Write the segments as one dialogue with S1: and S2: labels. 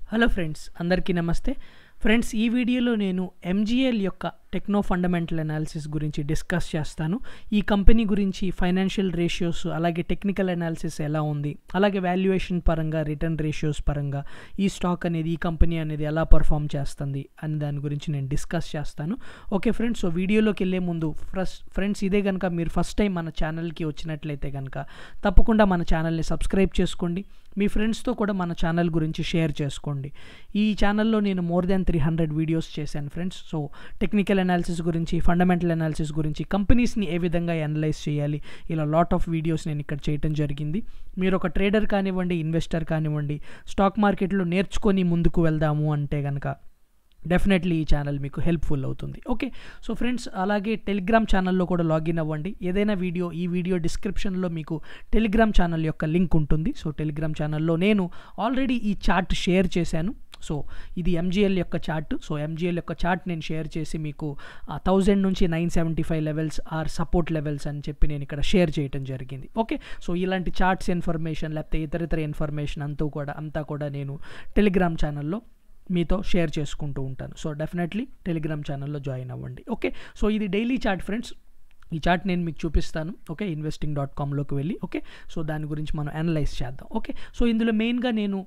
S1: Hello friends, అందరికీ నమస్తే. Friends, ఈ వీడియోలో నేను ఎంజీఎల్ యొక్క టెక్నో ఫండమెంటల్ అనాలిసిస్ గురించి డిస్కస్ చేస్తాను. ఈ కంపెనీ గురించి ఫైనాన్షియల్ రేషియోస్, అలాగే టెక్నికల్ అనాలిసిస్ ఎలా ఉంది, అలాగే వాల్యుయేషన్ పరంగా, రిటర్న్ రేషియోస్ పరంగా ఈ స్టాక్ అనేది, ఈ కంపెనీ అనేది ఎలా పర్ఫామ్ చేస్తుంది అని దాని గురించి నేను డిస్కస్ చేస్తాను. ఓకే ఫ్రెండ్స్, సో వీడియోలోకి వెళ్ళే ముందు ఫ్రెండ్స్ ఇదే కనుక మీరు ఫస్ట్ టైం మన ఛానల్కి వచ్చినట్లయితే కనుక తప్పకుండా మన ఛానల్ని సబ్స్క్రైబ్ చేసుకోండి. మీ ఫ్రెండ్స్తో కూడా మన ఛానల్ గురించి షేర్ చేసుకోండి. ఈ ఛానల్లో నేను మోర్ దెన్ 300 వీడియోస్ చేశాను ఫ్రెండ్స్. సో టెక్నికల్ అనాలిసిస్ గురించి, ఫండమెంటల్ అనాలిసిస్ గురించి, కంపెనీస్ని ఏ విధంగా అనలైజ్ చేయాలి, ఇలా లాట్ ఆఫ్ వీడియోస్ నేను ఇక్కడ చేయడం జరిగింది. మీరు ఒక ట్రేడర్ కానివ్వండి, ఇన్వెస్టర్ కానివ్వండి, స్టాక్ మార్కెట్లో నేర్చుకొని ముందుకు వెళ్దాము అంటే కనుక డెఫినెట్లీ ఈ ఛానల్ మీకు హెల్ప్ఫుల్ అవుతుంది. ఓకే, సో ఫ్రెండ్స్ అలాగే టెలిగ్రామ్ ఛానల్లో కూడా లాగిన్ అవ్వండి. ఏదైనా ఈ వీడియో డిస్క్రిప్షన్లో మీకు టెలిగ్రామ్ ఛానల్ యొక్క లింక్ ఉంటుంది. సో టెలిగ్రామ్ ఛానల్లో నేను ఆల్రెడీ ఈ చార్ట్ షేర్ చేశాను. సో ఇది ఎంజీఎల్ యొక్క చార్ట్. సో ఎంజీఎల్ యొక్క చార్ట్ నేను షేర్ చేసి మీకు 1000 నుంచి 975 లెవెల్స్ ఆర్ సపోర్ట్ లెవెల్స్ అని చెప్పి నేను ఇక్కడ షేర్ చేయడం జరిగింది. ఓకే, సో ఇలాంటి చార్ట్స్ ఇన్ఫర్మేషన్ లేకపోతే ఇతర ఇన్ఫర్మేషన్ అంతా కూడా నేను టెలిగ్రామ్ ఛానల్లో మీతో షేర్ చేసుకుంటూ ఉంటాను. సో డెఫినెట్లీ టెలిగ్రామ్ ఛానల్లో జాయిన్ అవ్వండి. ఓకే, సో ఇది డైలీ చార్ట్ ఫ్రెండ్స్. ఈ చార్ట్ నేను మీకు చూపిస్తాను. ఓకే, investing.comలోకి వెళ్ళి ఓకే, సో దాని గురించి మనం అనలైజ్ చేద్దాం. ఓకే, సో ఇందులో మెయిన్గా నేను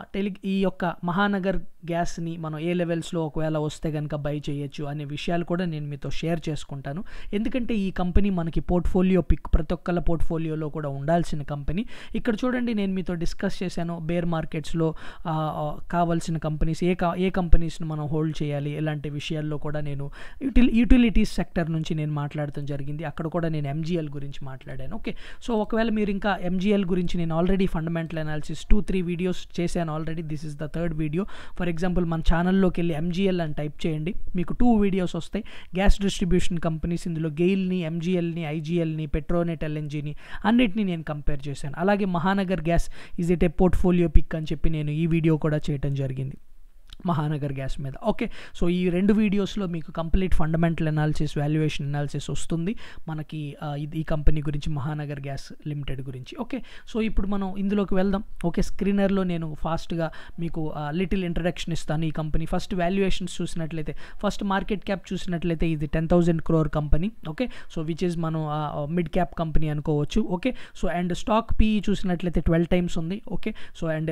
S1: ఈ యొక్క మహానగర్ గ్యాస్ని మనం ఏ లెవెల్స్లో ఒకవేళ వస్తే కనుక బై చేయొచ్చు అనే విషయాలు కూడా నేను మీతో షేర్ చేసుకుంటాను. ఎందుకంటే ఈ కంపెనీ మనకి పోర్ట్ఫోలియో పిక్, ప్రతి ఒక్కళ్ళ పోర్ట్ఫోలియోలో కూడా ఉండాల్సిన కంపెనీ. ఇక్కడ చూడండి, నేను మీతో డిస్కస్ చేశాను బేర్ మార్కెట్స్లో కావాల్సిన కంపెనీస్, ఏ కంపెనీస్ని మనం హోల్డ్ చేయాలి, ఇలాంటి విషయాల్లో కూడా నేను యూటిలిటీస్ సెక్టర్ నుంచి నేను మాట్లాడటం జరిగింది. అక్కడ కూడా నేను ఎంజీఎల్ గురించి మాట్లాడాను. ఓకే, సో ఒకవేళ మీరు ఇంకా ఎంజీఎల్ గురించి నేను ఆల్రెడీ ఫండమెంటల్ అనాలిసిస్ 2-3 వీడియోస్ చేశాను already. This is the third video. For example మన ఛానల్లోకి వెళ్ళి ఎంజీఎల్ అని టైప్ చేయండి, మీకు 2 వీడియోస్ వస్తాయి. గ్యాస్ డిస్ట్రిబ్యూషన్ కంపెనీస్, ఇందులో గెయిల్ని, ఎంజీఎల్ని, ఐజీఎల్ని, పెట్రోనెట్ ఎల్ఎన్జీని అన్నిటిని నేను కంపేర్ చేశాను. అలాగే Mahanagar Gas is it a portfolio pick అని చెప్పి నేను ఈ వీడియో కూడా చేయడం జరిగింది మహానగర్ గ్యాస్ మీద. ఓకే, సో ఈ 2 వీడియోస్లో మీకు complete fundamental analysis, valuation analysis వస్తుంది మనకి ఈ కంపెనీ గురించి, మహానగర్ గ్యాస్ లిమిటెడ్ గురించి. ఓకే, సో ఇప్పుడు మనం ఇందులోకి వెళ్దాం. ఓకే, స్క్రీనర్లో నేను ఫాస్ట్గా మీకు లిటిల్ ఇంట్రడక్షన్ ఇస్తాను. ఈ కంపెనీ ఫస్ట్ వాల్యుయేషన్స్ చూసినట్లయితే, ఫస్ట్ మార్కెట్ క్యాప్ చూసినట్లయితే ఇది 10,000 crore కంపెనీ. ఓకే, సో విచ్ ఈజ్ మనం మిడ్ క్యాప్ కంపెనీ అనుకోవచ్చు. Okay, so and stock PE చూసినట్లయితే 12 times ఉంది. Okay, so and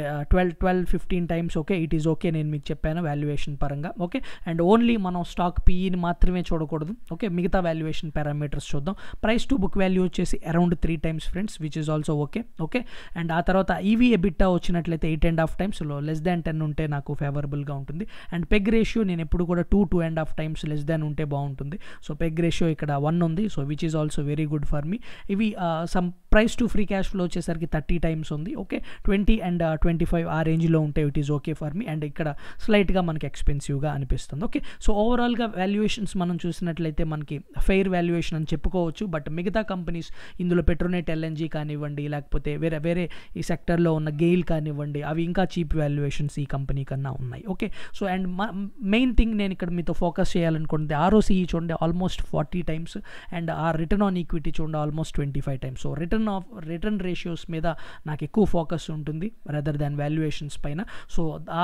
S1: 12-15 times. Okay, it is okay, నేను మీకు చెప్పాను వాల్యుయేషన్ పరంగా. ఓకే, అండ్ ఓన్లీ మనం స్టాక్ పీఈని మాత్రమే చూడకూడదు. ఓకే, మిగతా వాల్యుయేషన్ పారామీటర్స్ చూద్దాం. ప్రైస్ టు బుక్ వాల్యూ వచ్చేసి around 3 times friends, which is also okay. Okay, and ఆ తర్వాత ఈవీ ఎబిట్టా వచ్చినట్లయితే 8.5 times, లెస్ దాన్ 10 ఉంటే నాకు ఫేవరబుల్గా ఉంటుంది. అండ్ పెగ్ రేషియో నేను ఎప్పుడు కూడా 2-2.5 times లెస్ దాన్ ఉంటే బాగుంటుంది. సో పెగ్ రేషియో ఇక్కడ 1 ఉంది. So which is also very good for me. ఇవి some price to free cash flow వచ్చేసరికి 30 times ఉంది. ఓకే, 20 and 25 ఆ రేంజ్లో ఉంటే it is okay for me. And ఇక్కడ స్లైట్గా మనకి ఎక్స్పెన్సివ్గా అనిపిస్తుంది. ఓకే, సో ఓవరాల్గా వాల్యుయేషన్స్ మనం చూసినట్లయితే మనకి ఫెయిర్ వాల్యుయేషన్ అని చెప్పుకోవచ్చు. బట్ మిగతా కంపెనీస్, ఇందులో పెట్రోనెట్ ఎల్ఎన్జీ కానివ్వండి, లేకపోతే వేరే ఈ సెక్టర్లో ఉన్న గెయిల్ కానివ్వండి, అవి ఇంకా చీప్ వాల్యుయేషన్స్ ఈ కంపెనీ కన్నా ఉన్నాయి. Okay, so and main thing నేను ఇక్కడ మీతో ఫోకస్ చేయాలనుకుంటే ఆర్ఓసిఈ చూడండి ఆల్మోస్ట్ 40 times, అండ్ ఆ రిటర్న్ ఆన్ ఈక్విటీ చూడండి almost 25 times. So return ratios మీద నాకు ఎక్కువ ఫోకస్ ఉంటుంది రదర్ దాన్ వాల్యుయేషన్స్ పైన. సో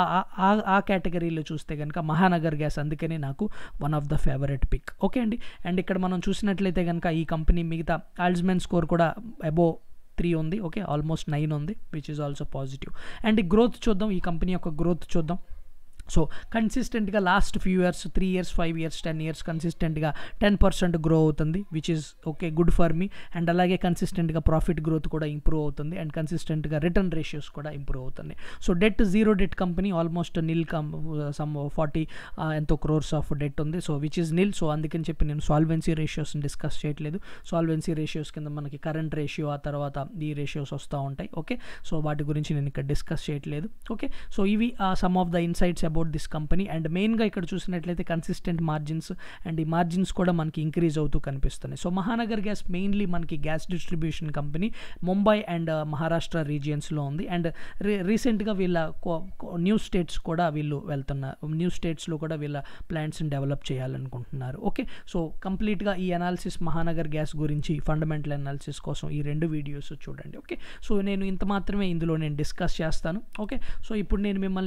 S1: ఆ కేటగిరీలో చూస్తే కనుక మహానగర్ గ్యాస్ అందుకనే నాకు one of the favourite pick. Okay అండి, అండ్ ఇక్కడ మనం చూసినట్లయితే కనుక ఈ కంపెనీ మిగతా ఆల్జ్మెన్ స్కోర్ కూడా అబోవ్ 3 ఉంది. ఓకే, ఆల్మోస్ట్ 9 ఉంది, which is also positive. And ఈ గ్రోత్ చూద్దాం, ఈ కంపెనీ యొక్క గ్రోత్ చూద్దాం. సో కన్సిస్టెంట్గా last few years, 3 years, 5 years, 10 years కన్సిస్టెంట్గా 10% గ్రో అవుతుంది, which is okay, good for me. And అలాగే కన్సిస్టెంట్గా ప్రాఫిట్ గ్రోత్ కూడా ఇంప్రూవ్ అవుతుంది, అండ్ కన్సిస్టెంట్గా రిటర్న్ రేషియోస్ కూడా ఇంప్రూవ్ అవుతుంది. So zero debt company, almost nil some 40 ఎంతో crores ఆఫ్ డెట్ ఉంది. So which is nil. So అందుకని చెప్పి నేను సాల్వెన్సీ రేషియోస్ని డిస్కస్ చేయట్లేదు. సాల్వెన్సీ రేషియోస్ కింద మనకి కరెంట్ రేషియో, ఆ తర్వాత ఈ రేషియోస్ వస్తూ ఉంటాయి. ఓకే, సో వాటి గురించి నేను ఇక్కడ డిస్కస్ చేయట్లేదు. ఓకే, సో ఇవి some of the insights about this company. And మెయిన్గా ఇక్కడ చూసినట్లయితే కన్సిస్టెంట్ మార్జిన్స్, అండ్ ఈ మార్జిన్స్ కూడా మనకి ఇంక్రీజ్ అవుతూ కనిపిస్తున్నాయి. సో మహానగర్ గ్యాస్ మెయిన్లీ మనకి gas distribution company Mumbai and Maharashtra రీజియన్స్లో ఉంది. అండ్ రీసెంట్గా వీళ్ళ న్యూ స్టేట్స్ కూడా వీళ్ళు వెళ్తున్నారు, న్యూ స్టేట్స్లో కూడా వీళ్ళ ప్లాంట్స్ని డెవలప్ చేయాలనుకుంటున్నారు. ఓకే, సో కంప్లీట్గా ఈ అనాలిసిస్ మహానగర్ గ్యాస్ గురించి ఫండమెంటల్ అనాలిసిస్ కోసం ఈ 2 వీడియోస్ చూడండి. ఓకే, సో నేను ఇంత మాత్రమే ఇందులో నేను డిస్కస్ చేస్తాను. ఓకే, సో ఇప్పుడు నేను మిమ్మల్ని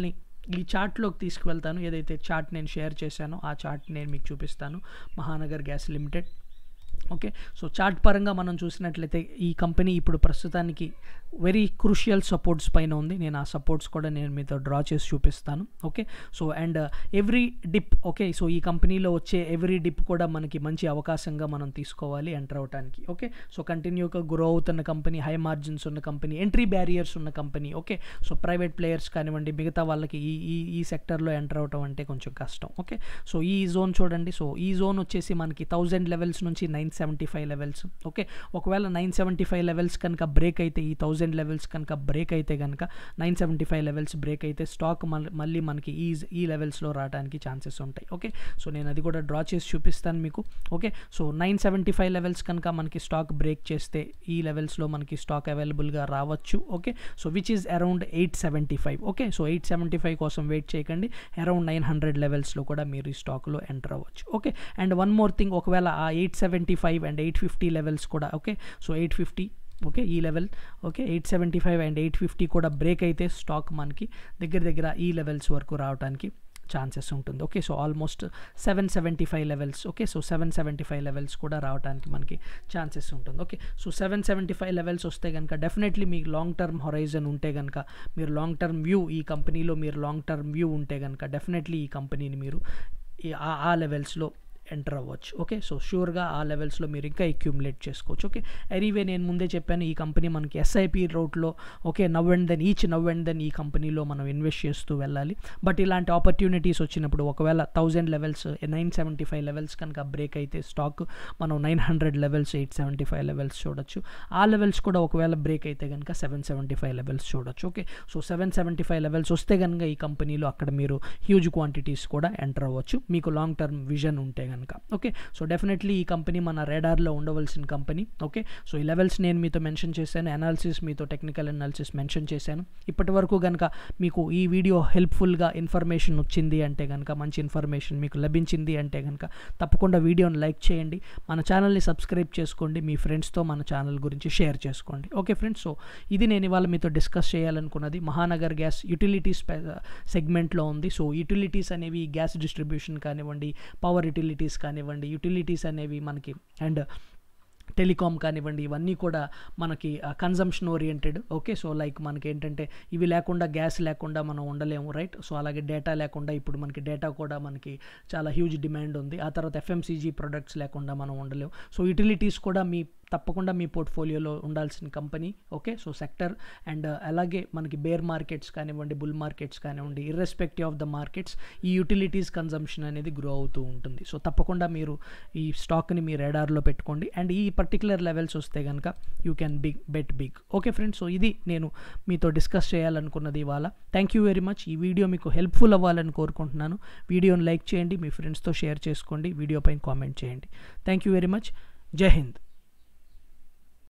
S1: ఈ చార్ట్లోకి తీసుకువెళ్తాను. ఏదైతే చార్ట్ నేను షేర్ చేశానో ఆ చార్ట్ నేను మీకు చూపిస్తాను. Mahanagar Gas Limited. Okay, so chart పరంగా మనం చూసినట్లయితే ఈ కంపెనీ ఇప్పుడు ప్రస్తుతానికి వెరీ క్రూషియల్ సపోర్ట్స్ పైన ఉంది. నేను ఆ సపోర్ట్స్ కూడా నేను మీతో డ్రా చేసి చూపిస్తాను. Okay, so and every dip, okay, so ఈ కంపెనీలో వచ్చే ఎవ్రీ డిప్ కూడా మనకి మంచి అవకాశంగా మనం తీసుకోవాలి ఎంటర్ అవడానికి. ఓకే, సో కంటిన్యూగా గ్రో అవుతున్న కంపెనీ, హై మార్జిన్స్ ఉన్న కంపెనీ, ఎంట్రీ బ్యారియర్స్ ఉన్న company. Okay, so private players కానివ్వండి, మిగతా వాళ్ళకి ఈ సెక్టర్లో ఎంటర్ అవటం అంటే కొంచెం కష్టం. ఓకే, సో ఈ జోన్ చూడండి. సో ఈ జోన్ వచ్చేసి మనకి 1000 లెవెల్స్ నుంచి 975 లెవెల్స్. ఓకే, ఒకవేళ 975 లెవెల్స్ కనుక బ్రేక్ అయితే, ఈ 1000 లెవెల్స్ కనుక బ్రేక్ అయితే కనుక 975 లెవెల్స్ బ్రేక్ అయితే స్టాక్ మళ్ళీ మనకి ఈ లెవెల్స్లో రావడానికి ఛాన్సెస్ ఉంటాయి. ఓకే, సో నేను అది కూడా డ్రా చేసి చూపిస్తాను మీకు. ఓకే, సో 975 లెవెల్స్ కనుక మనకి స్టాక్ బ్రేక్ చేస్తే ఈ లెవెల్స్లో మనకి స్టాక్ అవైలబుల్గా రావచ్చు. Okay, so which is around 875. Okay, so 875 కోసం వెయిట్ చేయకండి. అరౌండ్ 900 లెవెల్స్లో కూడా మీరు ఈ స్టాక్లో ఎంటర్ అవ్వచ్చు. Okay, and one more thing, ఒకవేళ ఆ 875 అండ్ 850 లెవెల్స్ కూడా, ఓకే, సో 850, ఓకే, ఈ లెవెల్, ఓకే, 875 అండ్ 850 కూడా బ్రేక్ అయితే స్టాక్ మనకి దగ్గర ఈ లెవెల్స్ వరకు రావడానికి ఛాన్సెస్ ఉంటుంది. Okay, so almost 775 levels. Okay, so 775 levels కూడా రావడానికి మనకి ఛాన్సెస్ ఉంటుంది. ఓకే, సో 775 లెవెల్స్ వస్తే కనుక డెఫినెట్లీ మీకు లాంగ్ టర్మ్ హొరైజన్ ఉంటే కనుక, మీరు లాంగ్ టర్మ్ వ్యూ, ఈ కంపెనీలో మీరు లాంగ్ టర్మ్ వ్యూ ఉంటే కనుక డెఫినెట్లీ ఈ కంపెనీని మీరు ఆ లెవెల్స్లో ఎంటర్ అవ్వచ్చు. ఓకే, సో షూర్గా ఆ లెవెల్స్లో మీరు ఇంకా అక్యూములేట్ చేసుకోవచ్చు. ఓకే, ఎనీవే నేను ముందే చెప్పాను, ఈ కంపెనీ మనకి ఎస్ఐపి రూట్లో, ఓకే, నవ్ అండ్ దెన్ ఈ కంపెనీలో మనం ఇన్వెస్ట్ చేస్తూ వెళ్ళాలి. బట్ ఇలాంటి ఆపర్చునిటీస్ వచ్చినప్పుడు ఒకవేళ 1000 లెవెల్స్ 975 లెవెల్స్ కనుక బ్రేక్ అయితే స్టాక్ మనం 900 లెవెల్స్ 875 లెవెల్స్ చూడొచ్చు. ఆ లెవెల్స్ కూడా ఒకవేళ బ్రేక్ అయితే కనుక 775 లెవెల్స్ చూడొచ్చు. ఓకే, సో 775 లెవెల్స్ వస్తే కనుక ఈ కంపెనీలో అక్కడ మీరు హ్యూజ్ క్వాంటిటీస్ కూడా ఎంటర్ అవ్వచ్చు, మీకు లాంగ్ టర్మ్ విజన్ ఉంటే కనుక. ఓకే, సో డెఫినెట్లీ ఈ కంపెనీ మన రేడార్లో ఉండవలసిన కంపెనీ. ఓకే, సో ఈ లెవెల్స్ నేను మీతో మెన్షన్ చేశాను, అనాలిసిస్ మీతో టెక్నికల్ అనాలిసిస్ మెన్షన్ చేశాను. ఇప్పటి వరకు కనుక మీకు ఈ వీడియో హెల్ప్ఫుల్గా ఇన్ఫర్మేషన్ వచ్చింది అంటే కనుక, మంచి ఇన్ఫర్మేషన్ మీకు లభించింది అంటే కనుక తప్పకుండా వీడియోని లైక్ చేయండి, మన ఛానల్ని సబ్స్క్రైబ్ చేసుకోండి, మీ ఫ్రెండ్స్తో మన ఛానల్ గురించి షేర్ చేసుకోండి. ఓకే ఫ్రెండ్స్, సో ఇది నేను ఇవాళ మీతో డిస్కస్ చేయాలనుకున్నది. మహానగర్ గ్యాస్ యూటిలిటీస్ సెగ్మెంట్లో ఉంది. సో యూటిలిటీస్ అనేవి గ్యాస్ డిస్ట్రిబ్యూషన్ కానివ్వండి, పవర్ యూటిలిటీస్ కానివ్వండి, యూటిలిటీస్ అనేవి మనకి అండ్ టెలికామ్ కానివ్వండి, ఇవన్నీ కూడా మనకి consumption oriented. Okay, so like మనకి ఏంటంటే ఇవి లేకుండా, గ్యాస్ లేకుండా మనం ఉండలేము, రైట్? సో అలాగే డేటా లేకుండా, ఇప్పుడు మనకి డేటా కూడా మనకి చాలా హ్యూజ్ డిమాండ్ ఉంది. ఆ తర్వాత ఎఫ్ఎంసీజీ ప్రొడక్ట్స్ లేకుండా మనం ఉండలేము. సో యూటిలిటీస్ కూడా తప్పకుండా మీ పోర్ట్ఫోలియోలో ఉండాల్సిన company. Okay, so sector and అలాగే మనకి బేర్ మార్కెట్స్ కానివ్వండి, బుల్ మార్కెట్స్ కానివ్వండి, ఇర్రెస్పెక్టివ్ ఆఫ్ ద మార్కెట్స్ ఈ యూటిలిటీస్ కన్జంప్షన్ అనేది గ్రో అవుతూ ఉంటుంది. సో తప్పకుండా మీరు ఈ స్టాక్ని మీ రేడార్లో పెట్టుకోండి అండ్ ఈ పర్టికులర్ లెవెల్స్ వస్తే కనుక you can bet big. Okay friends, so ఇది నేను మీతో డిస్కస్ చేయాలనుకున్నది ఇవాళ. Thank you very much. ఈ వీడియో మీకు హెల్ప్ఫుల్ అవ్వాలని కోరుకుంటున్నాను. వీడియోని లైక్ చేయండి, మీ ఫ్రెండ్స్తో షేర్ చేసుకోండి, వీడియో పైన కామెంట్ చేయండి. Thank you very much. జై హింద్.